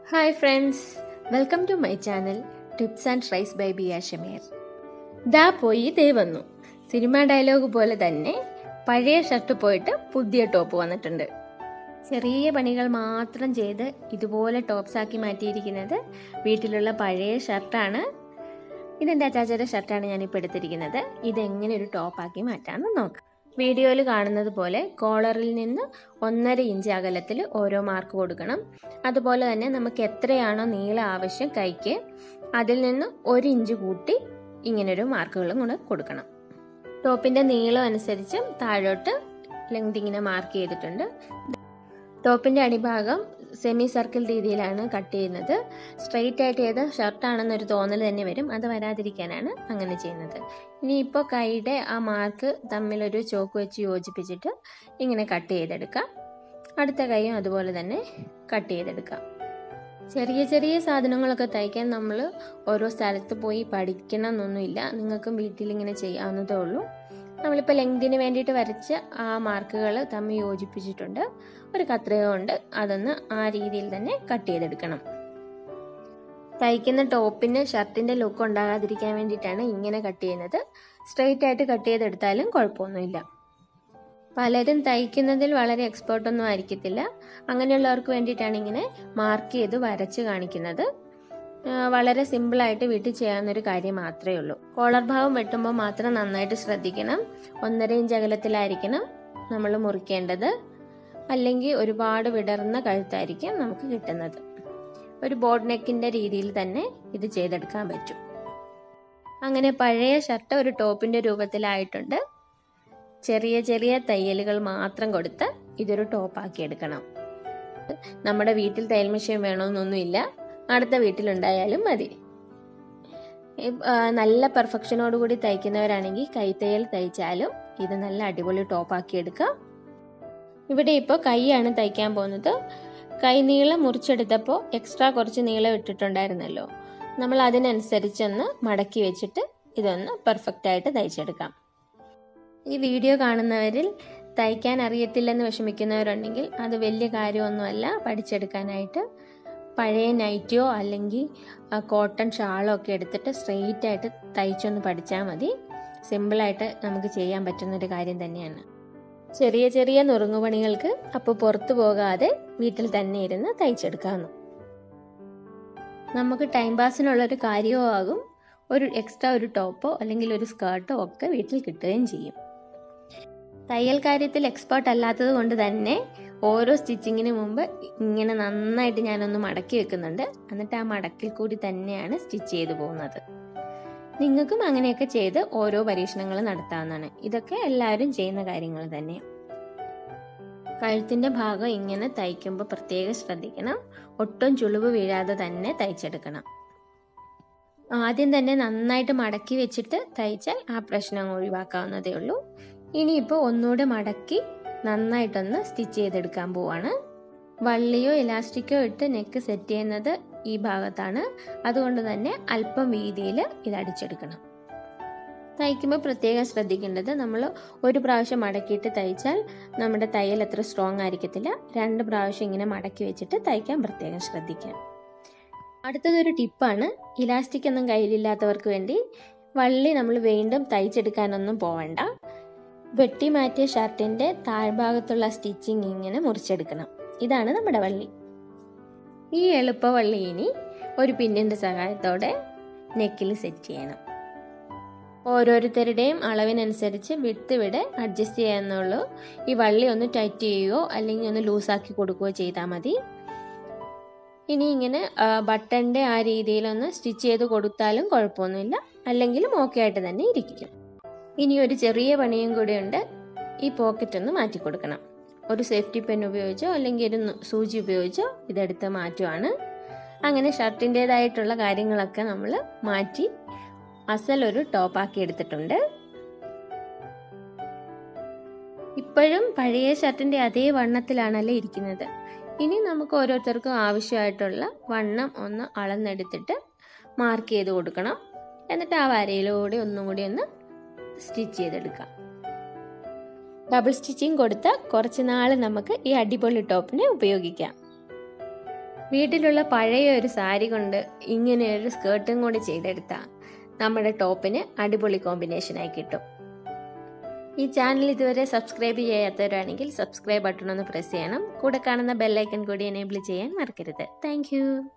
Hi friends, welcome to my channel Tips and Tries by Bia Shamir. ദാ പോയി ദേ വന്നു. Cinema dialogue പോലെ തന്നെ പഴയ ഷർട്ട് പോയിട്ട് പുതിയ ടോപ്പ് വന്നിട്ടുണ്ട്. ചെറിയ പണികൾ മാത്രം ചെയ്ത് ഇതുപോലെ ടോപ്സ് ആക്കി മാറ്റിയിരിക്കുന്നത് വീട്ടിലുള്ള പഴയ ഷർട്ടാണ്. ഇതെന്റെ അച്ചാച്ചയുടെ ഷർട്ടാണ് ഞാനിപ്പോൾ എടുത്തിരിക്കുന്നത്. ഇതെങ്ങനെ ഒരു ടോപ്പാക്കി മാറ്റാമെന്ന് നോക്കാം. വീഡിയോയിൽ കാണുന്നത് പോലെ കോളറിൽ നിന്ന് 1.5 ഇഞ്ച് അകലത്തിൽ ഓരോ മാർക്ക് കൊടുക്കണം. അതുപോലെ തന്നെ നമുക്ക് എത്രയാണോ നീളം ആവശ്യം കൈക്ക്, അതിൽ നിന്ന് 1 ഇഞ്ച് കൂട്ടി ഇങ്ങനൊരു മാർക്കുകളും കൂടെ കൊടുക്കണം. ടോപ്പിന്റെ നീളം അനുസരിച്ച് താഴോട്ട് ലെങ്ത് ഇങ്ങനെ മാർക്ക് ചെയ്തിട്ടുണ്ട്. ടോപ്പിന്റെ അടിഭാഗം സെമി സർക്കിൾ രീതിയിലാണ് കട്ട് ചെയ്യുന്നത്. സ്ട്രെയിറ്റ് ആയിട്ട് ചെയ്ത ഷർട്ടാണെന്നൊരു തോന്നൽ തന്നെ വരും. അത് വരാതിരിക്കാനാണ് അങ്ങനെ ചെയ്യുന്നത്. ഇനിയിപ്പോൾ കൈയുടെ ആ മാർക്ക് തമ്മിലൊരു ചോക്ക് വെച്ച് യോജിപ്പിച്ചിട്ട് ഇങ്ങനെ കട്ട് ചെയ്തെടുക്കാം. അടുത്ത കൈയും അതുപോലെ തന്നെ കട്ട് ചെയ്തെടുക്കാം. ചെറിയ ചെറിയ സാധനങ്ങളൊക്കെ തയ്ക്കാൻ നമ്മൾ ഓരോ സ്ഥലത്ത് പോയി പഠിക്കണം എന്നൊന്നുമില്ല. നിങ്ങൾക്കും വീട്ടിൽ ഇങ്ങനെ ചെയ്യാവുന്നതേ ഉള്ളൂ. നമ്മളിപ്പോൾ ലെങ്തിന് വേണ്ടിയിട്ട് വരച്ച ആ മാർക്കുകൾ തമ്മിൽ യോജിപ്പിച്ചിട്ടുണ്ട്. ഒരു കത്രിക കൊണ്ട് അതൊന്ന് ആ രീതിയിൽ തന്നെ കട്ട് ചെയ്തെടുക്കണം. തയ്ക്കുന്ന ടോപ്പിന് ഷർട്ടിന്റെ ലുക്ക് ഉണ്ടാകാതിരിക്കാൻ വേണ്ടിയിട്ടാണ് ഇങ്ങനെ കട്ട് ചെയ്യുന്നത്. സ്ട്രെയിറ്റ് ആയിട്ട് കട്ട് ചെയ്തെടുത്താലും കുഴപ്പമൊന്നുമില്ല. പലരും തയ്ക്കുന്നതിൽ വളരെ എക്സ്പേർട്ടൊന്നും ആയിരിക്കത്തില്ല. അങ്ങനെയുള്ളവർക്ക് വേണ്ടിയിട്ടാണ് ഇങ്ങനെ മാർക്ക് ചെയ്ത് വരച്ച് കാണിക്കുന്നത്. വളരെ സിമ്പിളായിട്ട് വീട്ടിൽ ചെയ്യാവുന്നൊരു കാര്യം മാത്രമേ ഉള്ളൂ. കോളർ ഭാഗം വെട്ടുമ്പോൾ മാത്രം നന്നായിട്ട് ശ്രദ്ധിക്കണം. 1.5 ഇഞ്ച് അകലത്തിലായിരിക്കണം നമ്മൾ മുറിക്കേണ്ടത്. അല്ലെങ്കിൽ ഒരുപാട് വിടർന്ന കഴുത്തായിരിക്കും നമുക്ക് കിട്ടുന്നത്. ഒരു ബോർഡ് നെക്കിന്റെ രീതിയിൽ തന്നെ ഇത് ചെയ്തെടുക്കാൻ പറ്റും. അങ്ങനെ പഴയ ഷർട്ട് ഒരു ടോപ്പിന്റെ രൂപത്തിലായിട്ടുണ്ട്. ചെറിയ ചെറിയ തയ്യലുകൾ മാത്രം കൊടുത്ത് ഇതൊരു ടോപ്പാക്കി എടുക്കണം. നമ്മുടെ വീട്ടിൽ തയ്യൽ മെഷീൻ വേണമെന്നൊന്നുമില്ല. അടുത്ത വീട്ടിലുണ്ടായാലും മതി. നല്ല പെർഫെക്ഷനോടുകൂടി തയ്ക്കുന്നവരാണെങ്കിൽ കൈത്തയ്യൽ തയ്ച്ചാലും ഇത് നല്ല അടിപൊളി ടോപ്പാക്കി എടുക്കാം. ഇവിടെ ഇപ്പോൾ കൈയാണ് തയ്ക്കാൻ പോകുന്നത്. കൈ നീളം മുറിച്ചെടുത്തപ്പോൾ എക്സ്ട്രാ കുറച്ച് നീളം ഇട്ടിട്ടുണ്ടായിരുന്നല്ലോ. നമ്മൾ അതിനനുസരിച്ചൊന്ന് മടക്കി വെച്ചിട്ട് ഇതൊന്ന് പെർഫെക്റ്റ് ആയിട്ട് തയ്ച്ചെടുക്കാം. ഈ വീഡിയോ കാണുന്നവരിൽ തയ്ക്കാൻ അറിയത്തില്ലെന്ന് വിഷമിക്കുന്നവരുണ്ടെങ്കിൽ അത് വലിയ കാര്യമൊന്നുമല്ല പഠിച്ചെടുക്കാനായിട്ട്. പഴയ നൈറ്റിയോ അല്ലെങ്കിൽ കോട്ടൺ ഷാളോ ഒക്കെ എടുത്തിട്ട് സ്ട്രെയിറ്റ് ആയിട്ട് തയ്ച്ചൊന്ന് പഠിച്ചാൽ മതി. സിമ്പിളായിട്ട് നമുക്ക് ചെയ്യാൻ പറ്റുന്നൊരു കാര്യം തന്നെയാണ്. ചെറിയ ചെറിയ നുറുങ്ങുപണികൾക്ക് അപ്പോൾ പുറത്തു പോകാതെ വീട്ടിൽ തന്നെ ഇരുന്ന് തയ്ച്ചെടുക്കാവുന്നു. നമുക്ക് ടൈം പാസിനുള്ളൊരു കാര്യവും ആകും. ഒരു എക്സ്ട്രാ ഒരു ടോപ്പോ അല്ലെങ്കിൽ ഒരു സ്കേർട്ടോ ഒക്കെ വീട്ടിൽ കിട്ടുകയും ചെയ്യും. തയ്യൽ കാര്യത്തിൽ എക്സ്പേർട്ട് അല്ലാത്തത് കൊണ്ട് തന്നെ ഓരോ സ്റ്റിച്ചിങ്ങിന് മുമ്പ് ഇങ്ങനെ നന്നായിട്ട് ഞാനൊന്ന് മടക്കി വെക്കുന്നുണ്ട്. എന്നിട്ട് ആ മടക്കിൽ കൂടി തന്നെയാണ് സ്റ്റിച്ച് ചെയ്തു പോകുന്നത്. നിങ്ങൾക്കും അങ്ങനെയൊക്കെ ചെയ്ത് ഓരോ പരീക്ഷണങ്ങൾ നടത്താവുന്നതാണ്. ഇതൊക്കെ എല്ലാവരും ചെയ്യുന്ന കാര്യങ്ങൾ തന്നെ. കഴുത്തിന്റെ ഭാഗം ഇങ്ങനെ തയ്ക്കുമ്പോൾ പ്രത്യേകം ശ്രദ്ധിക്കണം. ഒട്ടും ചുളിവ് വീഴാതെ തന്നെ തയ്ച്ചെടുക്കണം. ആദ്യം തന്നെ നന്നായിട്ട് മടക്കി വെച്ചിട്ട് തയ്ച്ചാൽ ആ പ്രശ്നം ഒഴിവാക്കാവുന്നതേ ഉള്ളൂ. ഇനിയിപ്പോൾ ഒന്നുകൂടെ മടക്കി നന്നായിട്ടൊന്ന് സ്റ്റിച്ച് ചെയ്തെടുക്കാൻ പോവാണ്. വള്ളിയോ ഇലാസ്റ്റിക്കോ ഇട്ട് നെക്ക് സെറ്റ് ചെയ്യുന്നത് ഈ ഭാഗത്താണ്. അതുകൊണ്ട് തന്നെ അല്പം വീതിയിൽ ഇത് അടിച്ചെടുക്കണം. തയ്ക്കുമ്പോൾ പ്രത്യേകം ശ്രദ്ധിക്കേണ്ടത്, നമ്മൾ ഒരു പ്രാവശ്യം മടക്കിയിട്ട് തയ്ച്ചാൽ നമ്മുടെ തയ്യൽ അത്ര സ്ട്രോങ് ആയിരിക്കത്തില്ല. 2 പ്രാവശ്യം ഇങ്ങനെ മടക്കി വെച്ചിട്ട് തയ്ക്കാൻ പ്രത്യേകം ശ്രദ്ധിക്കാം. അടുത്തതൊരു ടിപ്പാണ്. ഇലാസ്റ്റിക് ഒന്നും കയ്യിലില്ലാത്തവർക്ക് വേണ്ടി വള്ളി നമ്മൾ വീണ്ടും തയ്ച്ചെടുക്കാനൊന്നും പോവണ്ട. വെട്ടി മാറ്റിയ ഷർട്ടിന്റെ താഴ്ഭാഗത്തുള്ള സ്റ്റിച്ചിങ് ഇങ്ങനെ മുറിച്ചെടുക്കണം. ഇതാണ് നമ്മുടെ വള്ളി. ഈ എളുപ്പവള്ളി ഇനി ഒരു പിന്നിന്റെ സഹായത്തോടെ നെക്കിൽ സെറ്റ് ചെയ്യണം. ഓരോരുത്തരുടെയും അളവിനനുസരിച്ച് വിട്ട് ഇവിടെ അഡ്ജസ്റ്റ് ചെയ്യാന്നുള്ളൂ. ഈ വള്ളി ഒന്ന് ടൈറ്റ് ചെയ്യുകയോ അല്ലെങ്കിൽ ഒന്ന് ലൂസാക്കി കൊടുക്കുകയോ ചെയ്താൽ മതി. ഇനി ഇങ്ങനെ ബട്ടന്റെ ആ രീതിയിലൊന്ന് സ്റ്റിച്ച് ചെയ്ത് കൊടുത്താലും കുഴപ്പമൊന്നുമില്ല. അല്ലെങ്കിലും ഓക്കെ ആയിട്ട് തന്നെ ഇരിക്കും. ഇനി ഒരു ചെറിയ പണിയും കൂടെ ഉണ്ട്. ഈ പോക്കറ്റ് ഒന്ന് മാറ്റി കൊടുക്കണം. ഒരു സേഫ്റ്റി പെൻ ഉപയോഗിച്ചോ അല്ലെങ്കിൽ ഒരു സൂചി ഉപയോഗിച്ചോ ഇതെടുത്ത് മാറ്റുവാണ്. അങ്ങനെ ഷർട്ടിൻ്റെതായിട്ടുള്ള കാര്യങ്ങളൊക്കെ നമ്മൾ മാറ്റി അസലൊരു ടോപ്പാക്കി എടുത്തിട്ടുണ്ട്. ഇപ്പോഴും പഴയ ഷർട്ടിന്റെ അതേ വണ്ണത്തിലാണല്ലേ ഇരിക്കുന്നത്. ഇനി നമുക്ക് ഓരോരുത്തർക്കും ആവശ്യമായിട്ടുള്ള വണ്ണം ഒന്ന് അളന്നെടുത്തിട്ട് മാർക്ക് ചെയ്ത് കൊടുക്കണം. എന്നിട്ട് ആ വരയിലൂടെ ഒന്നും കൂടി ഒന്ന് സ്റ്റിച്ച് ചെയ്തെടുക്കാം. ഡബിൾ സ്റ്റിച്ചിങ് കൊടുത്ത കുറച്ച് നാൾ നമുക്ക് ഈ അടിപൊളി ടോപ്പിനെ ഉപയോഗിക്കാം. വീട്ടിലുള്ള പഴയ ഒരു സാരി കൊണ്ട് ഇങ്ങനെ ഒരു സ്കേർട്ടും കൂടി ചെയ്തെടുത്താൽ നമ്മുടെ ടോപ്പിന് അടിപൊളി കോമ്പിനേഷനായി കിട്ടും. ഈ ചാനൽ ഇതുവരെ സബ്സ്ക്രൈബ് ചെയ്യാത്തവരാണെങ്കിൽ സബ്സ്ക്രൈബ് ബട്ടൺ ഒന്ന് പ്രസ് ചെയ്യണം. കൂടെ കാണുന്ന ബെല്ലൈക്കൺ കൂടി എനേബിൾ ചെയ്യാൻ മറക്കരുത്. താങ്ക്